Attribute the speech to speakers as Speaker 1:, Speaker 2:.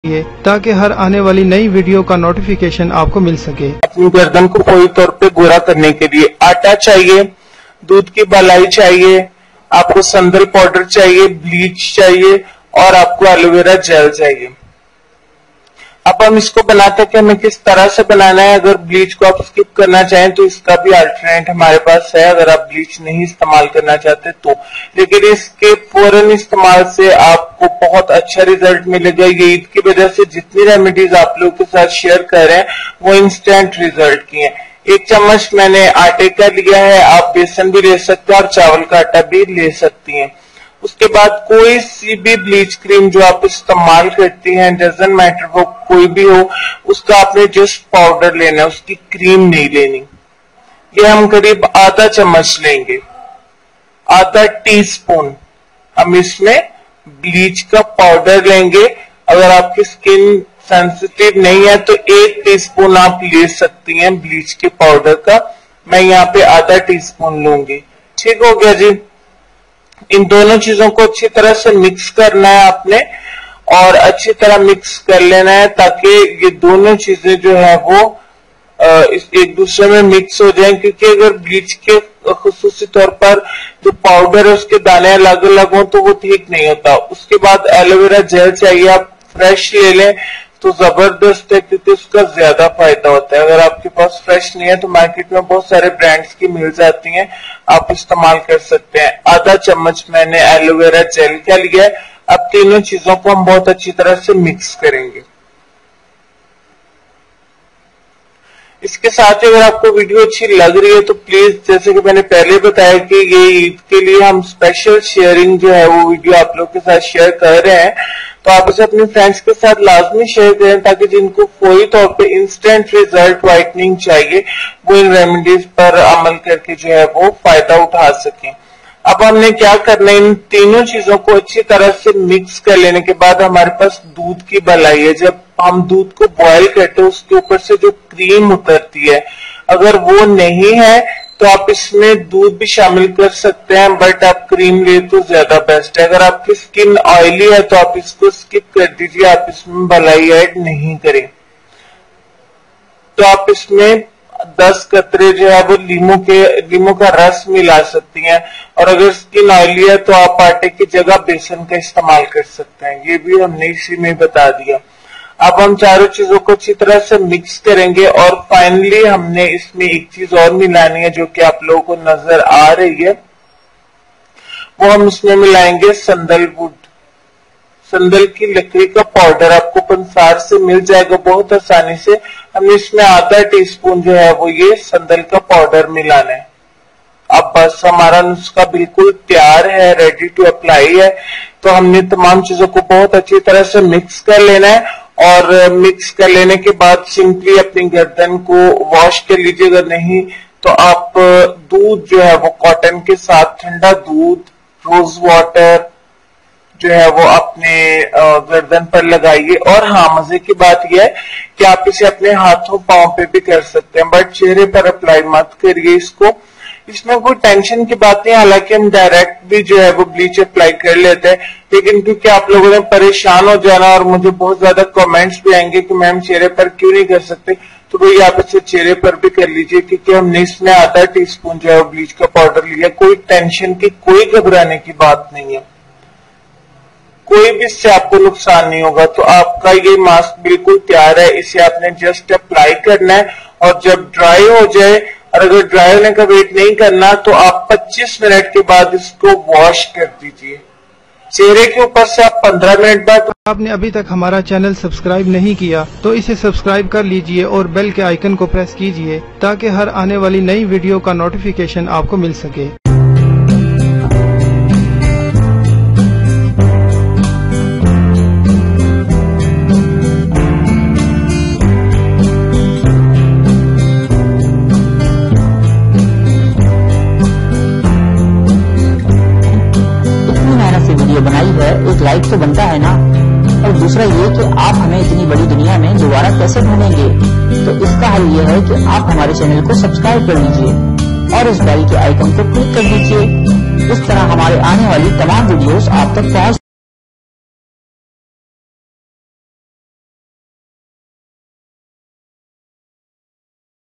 Speaker 1: ताकि हर आने वाली नई वीडियो का नोटिफिकेशन आपको मिल सके।
Speaker 2: अपनी गर्दन को पूरी तौर पे गोरा करने के लिए आटा चाहिए, दूध की मलाई चाहिए, आपको संदल पाउडर चाहिए, ब्लीच चाहिए और आपको एलोवेरा जेल चाहिए। अब हम इसको बनाते हैं कि हमें किस तरह से बनाना है। अगर ब्लीच को आप स्किप करना चाहें तो इसका भी अल्टरनेट हमारे पास है, अगर आप ब्लीच नहीं इस्तेमाल करना चाहते तो। लेकिन इसके फौरन इस्तेमाल से आपको बहुत अच्छा रिजल्ट मिलेगा। ये ईद की वजह से जितनी रेमेडीज आप लोगों के साथ शेयर कर रहे हैं वो इंस्टेंट रिजल्ट की है। 1 चम्मच मैंने आटे का लिया है, आप बेसन भी ले सकते हैं और चावल का आटा भी ले सकती हैं। उसके बाद कोई सी भी ब्लीच क्रीम जो आप इस्तेमाल करती हैं, डजंट मैटर वो कोई भी हो, उसका आपने जस्ट पाउडर लेना है, उसकी क्रीम नहीं लेनी। ये हम करीब आधा चम्मच लेंगे, आधा टीस्पून हम इसमें ब्लीच का पाउडर लेंगे। अगर आपकी स्किन सेंसिटिव नहीं है तो 1 टीस्पून आप ले सकती हैं ब्लीच के पाउडर का। मैं यहाँ पे आधा टीस्पून लूंगी। ठीक हो गया जी। इन दोनों चीजों को अच्छी तरह से मिक्स करना है आपने और अच्छी तरह मिक्स कर लेना है ताकि ये दोनों चीजें जो है वो एक दूसरे में मिक्स हो जाएं। क्योंकि अगर ब्लीच के खुसूसी तौर पर जो पाउडर है उसके दाने अलग अलग हो तो वो ठीक नहीं होता। उसके बाद एलोवेरा जेल चाहिए, आप फ्रेश ले लें तो जबरदस्त है क्योंकि उसका ज्यादा फायदा होता है। अगर आपके पास फ्रेश नहीं है तो मार्केट में बहुत सारे ब्रांड्स की मिल जाती हैं, आप इस्तेमाल कर सकते हैं। आधा चम्मच मैंने एलोवेरा जेल का लिया है। अब तीनों चीजों को हम बहुत अच्छी तरह से मिक्स करेंगे। इसके साथ ही अगर आपको वीडियो अच्छी लग रही है तो प्लीज, जैसे कि मैंने पहले बताया कि ये ईद के लिए हम स्पेशल शेयरिंग जो है वो वीडियो आप लोग के साथ शेयर कर रहे हैं, तो आप इसे अपने फ्रेंड्स के साथ लाजमी शेयर करें ताकि जिनको फौरी तौर पे इंस्टेंट रिजल्ट व्हाइटनिंग चाहिए वो इन रेमेडीज पर अमल करके जो है वो फायदा उठा सकें। अब हमने क्या करना है, इन तीनों चीजों को अच्छी तरह से मिक्स कर लेने के बाद हमारे पास दूध की मलाई है। जब हम दूध को बॉयल करते हैं उसके ऊपर से जो क्रीम उतरती है, अगर वो नहीं है तो आप इसमें दूध भी शामिल कर सकते हैं, बट आप क्रीम ले तो ज्यादा बेस्ट है। अगर आपकी स्किन ऑयली है तो आप इसको स्किप कर दीजिए, आप इसमें मलाई ऐड नहीं करें। तो आप इसमें 10 कतरे जो है वो लीमू का रस मिला सकती हैं। और अगर स्किन ऑयली है तो आप आटे की जगह बेसन का इस्तेमाल कर सकते हैं। ये भी हमने इसी में बता दिया। अब हम चारों चीजों को अच्छी तरह से मिक्स करेंगे और फाइनली हमने इसमें एक चीज और मिलानी है जो कि आप लोगों को नजर आ रही है, वो हम इसमें मिलाएंगे संदलवुड, संदल की लकड़ी का पाउडर। आपको पंसार से मिल जाएगा बहुत आसानी से। हमने इसमें आधा टीस्पून जो है वो ये संदल का पाउडर मिलाना है। अब बस हमारा नुस्खा बिल्कुल तैयार है, रेडी टू अप्लाई है। तो हमने तमाम चीजों को बहुत अच्छी तरह से मिक्स कर लेना है और मिक्स कर लेने के बाद सिंपली अपनी गर्दन को वॉश कर लीजिए। अगर नहीं तो आप दूध जो है वो कॉटन के साथ, ठंडा दूध, रोज वाटर जो है वो अपने गर्दन पर लगाइए। और हाँ, मजे की बात यह है कि आप इसे अपने हाथों पांव पे भी कर सकते हैं, बट चेहरे पर अप्लाई मत करिए इसको। इसमें कोई टेंशन की बात नहीं, हालांकि हम डायरेक्ट भी जो है वो ब्लीच अप्लाई कर लेते हैं, लेकिन क्योंकि आप लोगों ने परेशान हो जाना और मुझे बहुत ज्यादा कमेंट्स भी आएंगे कि मैम चेहरे पर क्यों नहीं कर सकते, तो भाई आप इसे चेहरे पर भी कर लीजिए क्योंकि हमने इसमें आधा टीस्पून जो है ब्लीच का पाउडर लिया। कोई टेंशन की, कोई घबराने की बात नहीं है, कोई भी इससे आपको नुकसान नहीं होगा। तो आपका ये मास्क बिल्कुल तैयार है, इसे आपने जस्ट अप्लाई करना है और जब ड्राई हो जाए, और अगर ड्राई होने का वेट नहीं करना तो आप 25 मिनट के बाद इसको वॉश कर दीजिए। चेहरे के ऊपर से आप 15 मिनट बाद।
Speaker 1: आपने अभी तक हमारा चैनल सब्सक्राइब नहीं किया तो इसे सब्सक्राइब कर लीजिए और बेल के आइकन को प्रेस कीजिए ताकि हर आने वाली नई वीडियो का नोटिफिकेशन आपको मिल सके।
Speaker 3: बनाई है, एक लाइक तो बनता है ना। और दूसरा ये कि आप हमें इतनी बड़ी दुनिया में दोबारा कैसे ढूंढेंगे, तो इसका हल ये है कि आप हमारे चैनल को सब्सक्राइब कर लीजिए और इस बेल के आइकन को क्लिक कर दीजिए। इस तरह हमारे आने वाली तमाम वीडियोस आप तक पहुंच